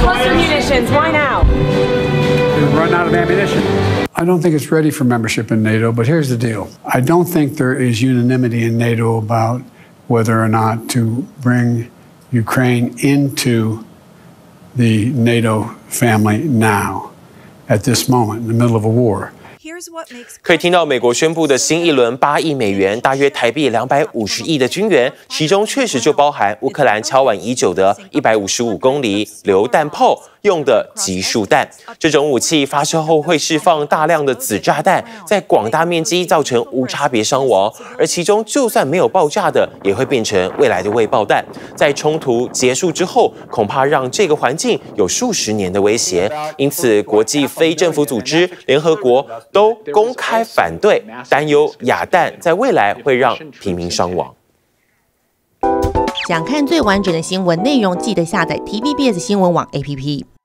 Cluster munitions. Why now? We've run out of ammunition. I don't think it's ready for membership in NATO, but here's the deal. I don't think there is unanimity in NATO about whether or not to bring Ukraine into the NATO family now, at this moment, in the middle of a war. 可以听到美国宣布的新一轮8亿美元，大约台币250亿的军援，其中确实就包含乌克兰敲碗已久的155公里榴弹炮用的集束弹。这种武器发射后会释放大量的子炸弹，在广大面积造成无差别伤亡，而其中就算没有爆炸的，也会变成未来的未爆弹。在冲突结束之后，恐怕让这个环境有数十年的威胁。因此，国际非政府组织、联合国都公开反对，担忧亚弹在未来会让平民伤亡。 想看最完整的新闻内容，记得下载 TVBS 新闻网 APP。